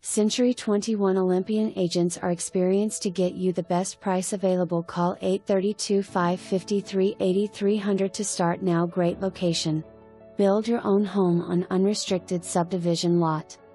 Century 21 Olympian agents are experienced to get you the best price available. Call 832-553-8300 to start now. Great location. Build your own home on unrestricted subdivision lot.